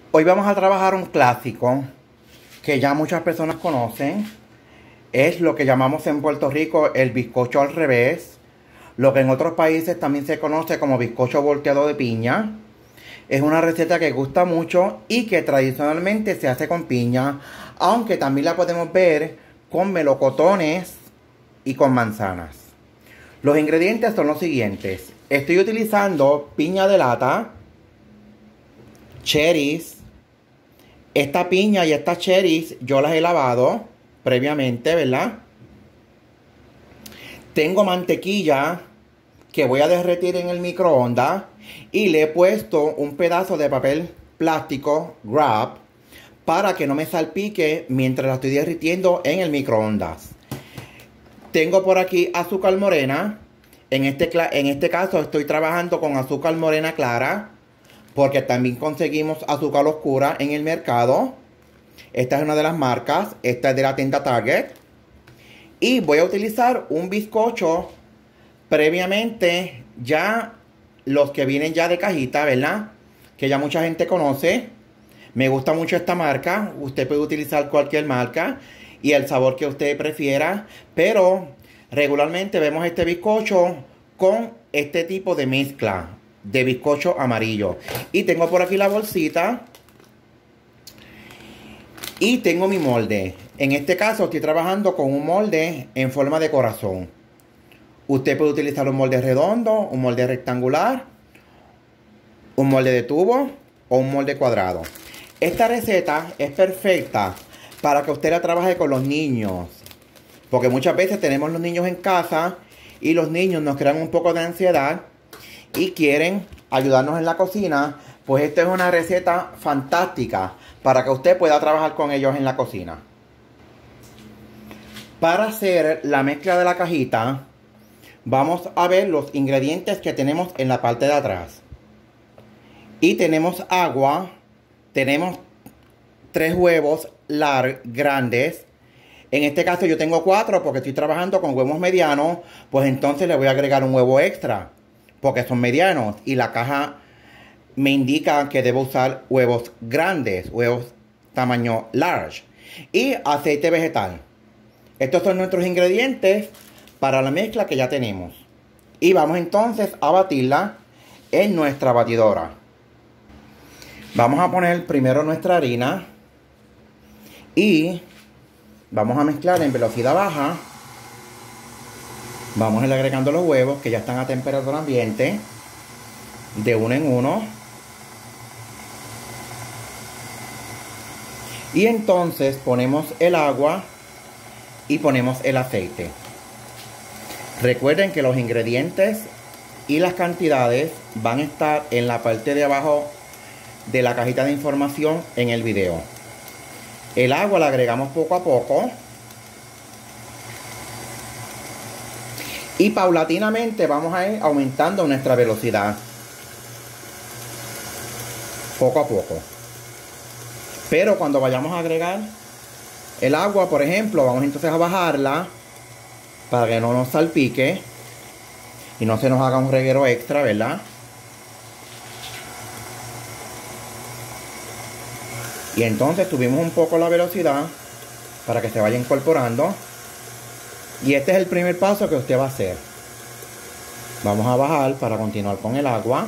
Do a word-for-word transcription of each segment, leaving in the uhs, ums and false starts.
Hoy vamos a trabajar un clásico que ya muchas personas conocen. Es lo que llamamos en Puerto Rico el bizcocho al revés, lo que en otros países también se conoce como bizcocho volteado de piña. Es una receta que gusta mucho y que tradicionalmente se hace con piña, aunque también la podemos ver con melocotones y con manzanas. Los ingredientes son los siguientes. Estoy utilizando piña de lata, cherries. Esta piña y estas cherries yo las he lavado previamente, ¿verdad? Tengo mantequilla que voy a derretir en el microondas y le he puesto un pedazo de papel plástico wrap para que no me salpique mientras la estoy derritiendo en el microondas. Tengo por aquí azúcar morena. En este, en este caso estoy trabajando con azúcar morena clara, porque también conseguimos azúcar oscura en el mercado. Esta es una de las marcas. Esta es de la tienda Target. Y voy a utilizar un bizcocho previamente, ya los que vienen ya de cajita, ¿verdad? Que ya mucha gente conoce. Me gusta mucho esta marca. Usted puede utilizar cualquier marca y el sabor que usted prefiera. Pero regularmente vemos este bizcocho con este tipo de mezcla de bizcocho amarillo. Y tengo por aquí la bolsita. Y tengo mi molde. En este caso estoy trabajando con un molde en forma de corazón. Usted puede utilizar un molde redondo, un molde rectangular, un molde de tubo o un molde cuadrado. Esta receta es perfecta para que usted la trabaje con los niños. Porque muchas veces tenemos los niños en casa y los niños nos crean un poco de ansiedad y quieren ayudarnos en la cocina. Pues esta es una receta fantástica para que usted pueda trabajar con ellos en la cocina. Para hacer la mezcla de la cajita, vamos a ver los ingredientes que tenemos en la parte de atrás. Y tenemos agua, tenemos tres huevos lar grandes. En este caso yo tengo cuatro porque estoy trabajando con huevos medianos, pues entonces le voy a agregar un huevo extra porque son medianos y la caja me indica que debo usar huevos grandes, huevos tamaño large. Y aceite vegetal. Estos son nuestros ingredientes para la mezcla que ya tenemos. Y vamos entonces a batirla en nuestra batidora. Vamos a poner primero nuestra harina y vamos a mezclar en velocidad baja. Vamos a ir agregando los huevos que ya están a temperatura ambiente, de uno en uno. Y entonces ponemos el agua y ponemos el aceite. Recuerden que los ingredientes y las cantidades van a estar en la parte de abajo de la cajita de información en el video. El agua la agregamos poco a poco. Y paulatinamente vamos a ir aumentando nuestra velocidad. Poco a poco. Pero cuando vayamos a agregar el agua, por ejemplo, vamos entonces a bajarla para que no nos salpique y no se nos haga un reguero extra, ¿verdad? Y entonces subimos un poco la velocidad para que se vaya incorporando. Y este es el primer paso que usted va a hacer. Vamos a bajar para continuar con el agua.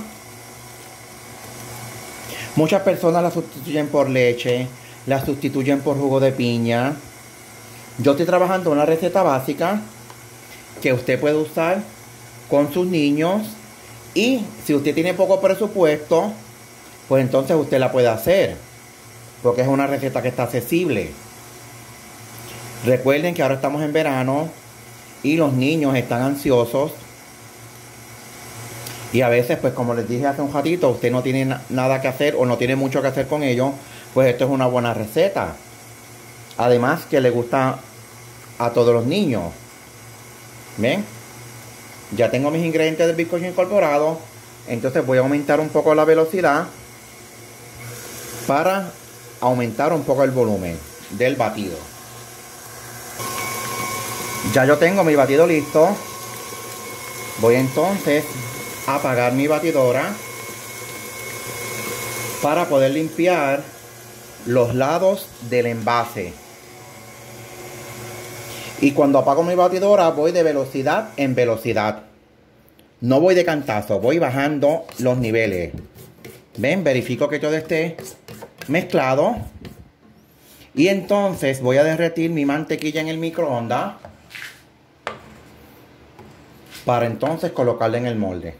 Muchas personas la sustituyen por leche, la sustituyen por jugo de piña. Yo estoy trabajando una receta básica que usted puede usar con sus niños. Y si usted tiene poco presupuesto, pues entonces usted la puede hacer, porque es una receta que está accesible. Recuerden que ahora estamos en verano y los niños están ansiosos. Y a veces, pues como les dije hace un ratito, usted no tiene nada que hacer o no tiene mucho que hacer con ellos, pues esto es una buena receta. Además que le gusta a todos los niños. ¿Ven? Ya tengo mis ingredientes del bizcocho incorporados. Entonces voy a aumentar un poco la velocidad para aumentar un poco el volumen del batido. Ya yo tengo mi batido listo. Voy entonces a apagar mi batidora para poder limpiar los lados del envase. Y cuando apago mi batidora voy de velocidad en velocidad. No voy de cantazo, voy bajando los niveles. ¿Ven? Verifico que todo esté mezclado. Y entonces voy a derretir mi mantequilla en el microondas para entonces colocarla en el molde.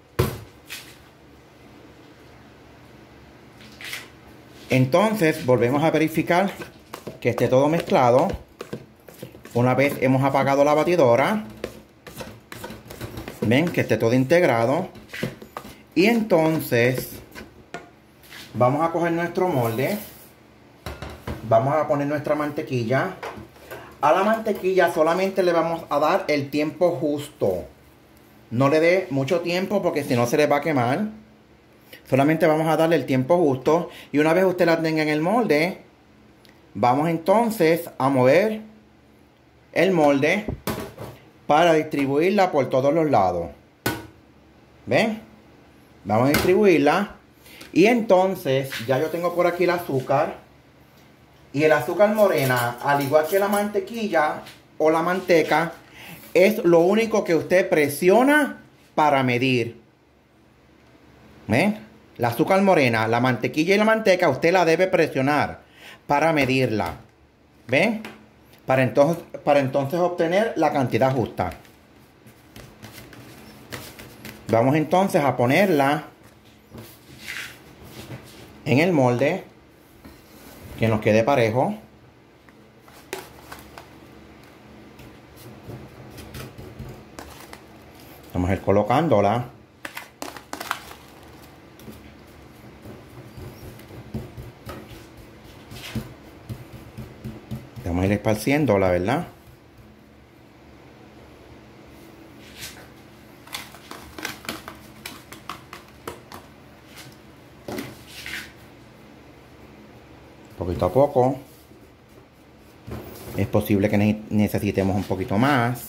Entonces volvemos a verificar que esté todo mezclado. Una vez hemos apagado la batidora, ven que esté todo integrado. Y entonces vamos a coger nuestro molde, vamos a poner nuestra mantequilla. A la mantequilla solamente le vamos a dar el tiempo justo. No le dé mucho tiempo porque si no se le va a quemar. Solamente vamos a darle el tiempo justo. Y una vez usted la tenga en el molde, vamos entonces a mover el molde para distribuirla por todos los lados. ¿Ven? Vamos a distribuirla. Y entonces ya yo tengo por aquí el azúcar. Y el azúcar morena, al igual que la mantequilla o la manteca, es lo único que usted presiona para medir. ¿Ven? La azúcar morena, la mantequilla y la manteca, usted la debe presionar para medirla. ¿Ven? Para entonces, para entonces obtener la cantidad justa. Vamos entonces a ponerla en el molde, que nos quede parejo. Vamos a ir colocándola. Vamos a ir esparciéndola, ¿verdad? Poquito a poco. Es posible que ne- necesitemos un poquito más.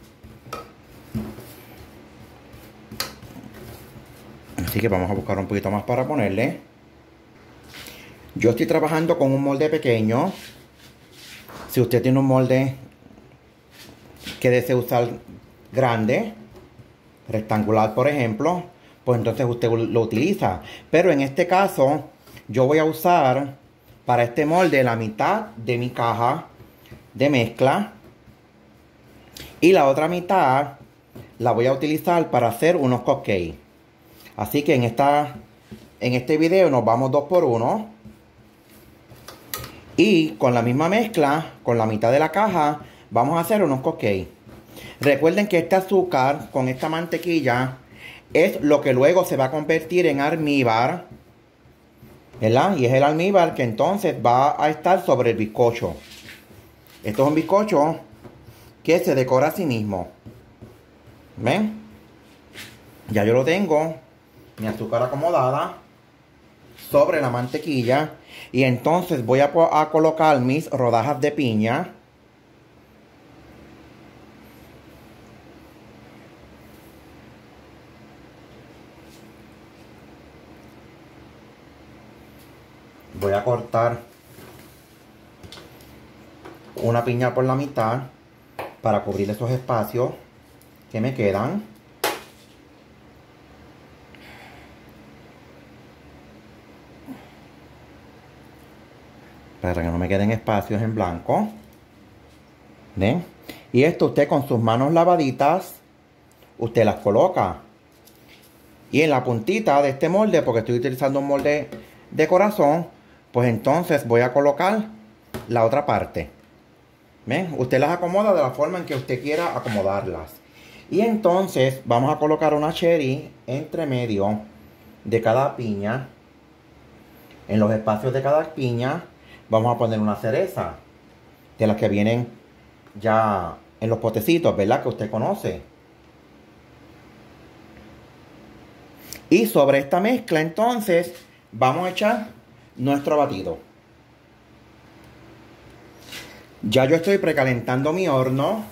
Así que vamos a buscar un poquito más para ponerle. Yo estoy trabajando con un molde pequeño. Si usted tiene un molde que desee usar grande, rectangular por ejemplo, pues entonces usted lo utiliza. Pero en este caso, yo voy a usar para este molde la mitad de mi caja de mezcla. Y la otra mitad la voy a utilizar para hacer unos cupcakes. Así que en, esta, en este video nos vamos dos por uno. Y con la misma mezcla, con la mitad de la caja, vamos a hacer unos cupcakes. Recuerden que este azúcar con esta mantequilla es lo que luego se va a convertir en almíbar, ¿verdad? Y es el almíbar que entonces va a estar sobre el bizcocho. Esto es un bizcocho que se decora a sí mismo. ¿Ven? Ya yo lo tengo, mi azúcar acomodada sobre la mantequilla. Y entonces voy a, a colocar mis rodajas de piña. Voy a cortar una piña por la mitad para cubrir esos espacios que me quedan. Para que no me queden espacios en blanco. ¿Ven? Y esto usted con sus manos lavaditas, usted las coloca. Y en la puntita de este molde, porque estoy utilizando un molde de corazón, pues entonces voy a colocar la otra parte. ¿Ven? Usted las acomoda de la forma en que usted quiera acomodarlas. Y entonces vamos a colocar una cherry entre medio de cada piña. En los espacios de cada piña vamos a poner una cereza, de las que vienen ya en los potecitos, ¿verdad? Que usted conoce. Y sobre esta mezcla entonces vamos a echar nuestro batido. Ya yo estoy precalentando mi horno.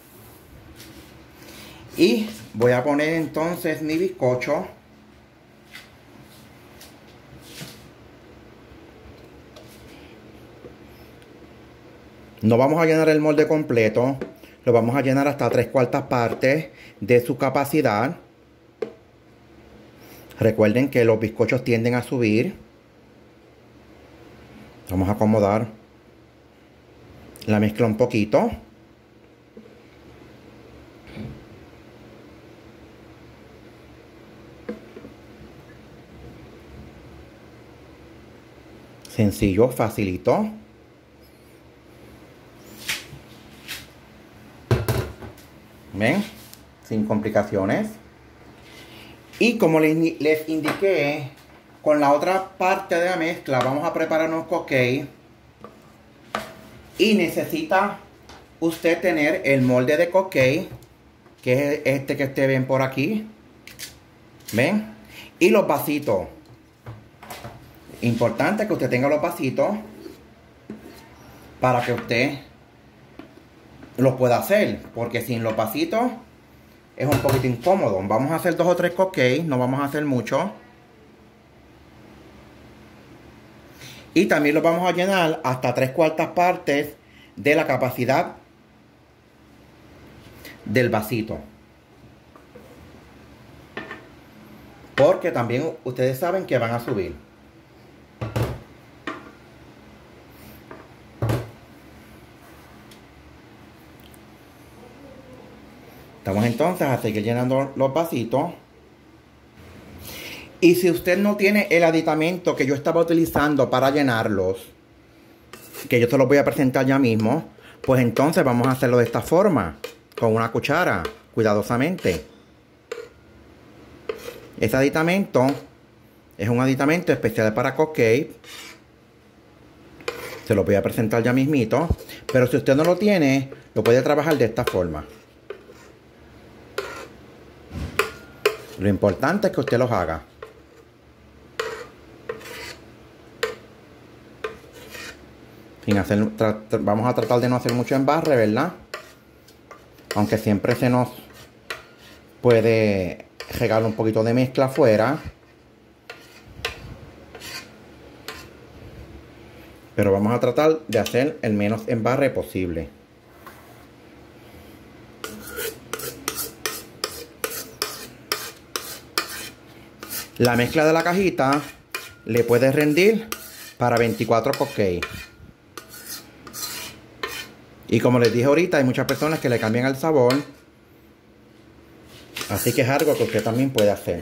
Y voy a poner entonces mi bizcocho. No vamos a llenar el molde completo. Lo vamos a llenar hasta tres cuartas partes de su capacidad. Recuerden que los bizcochos tienden a subir. Vamos a acomodar la mezcla un poquito. Sencillo, facilito. ¿Ven? Sin complicaciones. Y como les, les indiqué, con la otra parte de la mezcla vamos a preparar unos cupcakes. Y necesita usted tener el molde de cupcake, que es este que ustedes ven por aquí. ¿Ven? Y los vasitos. Importante que usted tenga los vasitos para que usted los pueda hacer, porque sin los vasitos es un poquito incómodo. Vamos a hacer dos o tres cupcakes, no vamos a hacer mucho. Y también los vamos a llenar hasta tres cuartas partes de la capacidad del vasito, porque también ustedes saben que van a subir. Vamos entonces a seguir llenando los vasitos. Y si usted no tiene el aditamento que yo estaba utilizando para llenarlos, que yo se los voy a presentar ya mismo, pues entonces vamos a hacerlo de esta forma, con una cuchara, cuidadosamente. Ese aditamento es un aditamento especial para cupcake. Se lo voy a presentar ya mismito. Pero si usted no lo tiene, lo puede trabajar de esta forma. Lo importante es que usted los haga. Sin hacer, vamos a tratar de no hacer mucho embarre, ¿verdad? Aunque siempre se nos puede regar un poquito de mezcla afuera. Pero vamos a tratar de hacer el menos embarre posible. La mezcla de la cajita le puede rendir para veinticuatro cupcakes. Y como les dije ahorita, hay muchas personas que le cambian el sabor. Así que es algo que usted también puede hacer.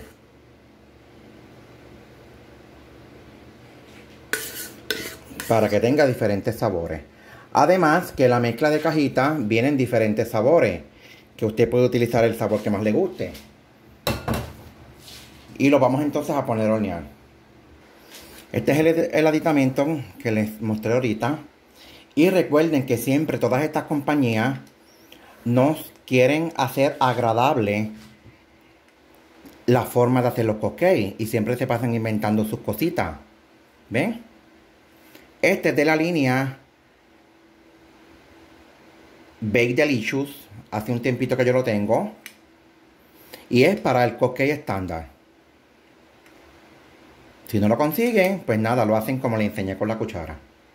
Para que tenga diferentes sabores. Además que la mezcla de cajita viene en diferentes sabores, que usted puede utilizar el sabor que más le guste. Y lo vamos entonces a poner a hornear. Este es el, el aditamento que les mostré ahorita. Y recuerden que siempre todas estas compañías nos quieren hacer agradable la forma de hacer los cupcakes. Y siempre se pasan inventando sus cositas. ¿Ven? Este es de la línea Bake Delicious. Hace un tiempito que yo lo tengo. Y es para el cupcake estándar. Si no lo consiguen, pues nada, lo hacen como le enseñé con la cuchara.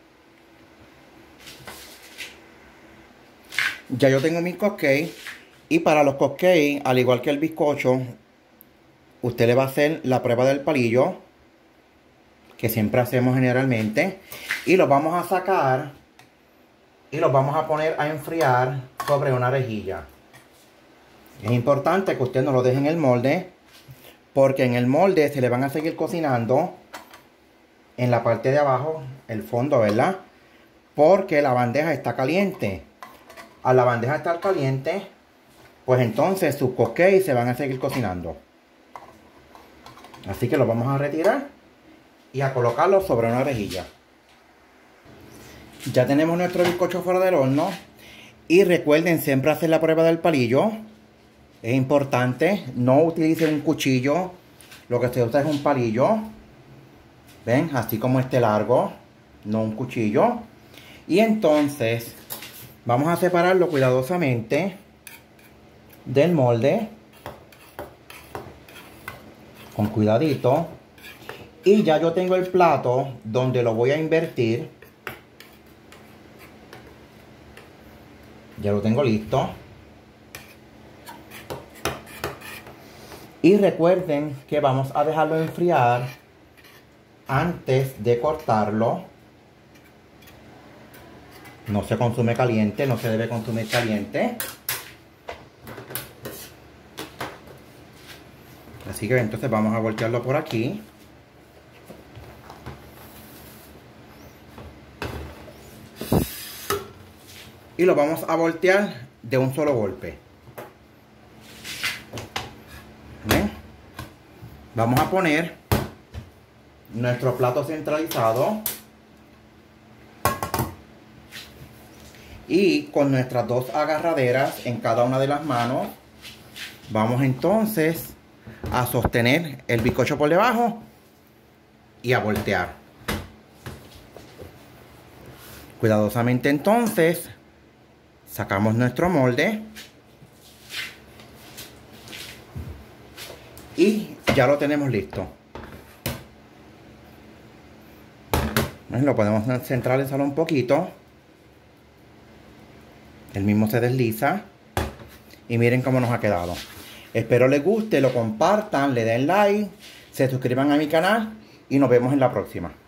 Ya yo tengo mis cupcakes. Y para los cupcakes, al igual que el bizcocho, usted le va a hacer la prueba del palillo, que siempre hacemos generalmente. Y los vamos a sacar y los vamos a poner a enfriar sobre una rejilla. Es importante que usted no lo deje en el molde, porque en el molde se le van a seguir cocinando en la parte de abajo, el fondo, ¿verdad? Porque la bandeja está caliente. A la bandeja estar caliente, pues entonces sus cupcakes se van a seguir cocinando. Así que los vamos a retirar y a colocarlos sobre una rejilla. Ya tenemos nuestro bizcocho fuera del horno. Y recuerden siempre hacer la prueba del palillo. Es importante, no utilicen un cuchillo. Lo que se usa es un palillo. ¿Ven? Así como este largo, no un cuchillo. Y entonces vamos a separarlo cuidadosamente del molde. Con cuidadito. Y ya yo tengo el plato donde lo voy a invertir. Ya lo tengo listo. Y recuerden que vamos a dejarlo enfriar antes de cortarlo. No se consume caliente, no se debe consumir caliente. Así que entonces vamos a voltearlo por aquí. Y lo vamos a voltear de un solo golpe. ¿Ven? Vamos a poner nuestro plato centralizado. Y con nuestras dos agarraderas en cada una de las manos, vamos entonces a sostener el bizcocho por debajo y a voltear. Cuidadosamente entonces sacamos nuestro molde y ya lo tenemos listo. Lo podemos centralizar un poquito. El mismo se desliza. Y miren cómo nos ha quedado. Espero les guste, lo compartan, le den like, se suscriban a mi canal y nos vemos en la próxima.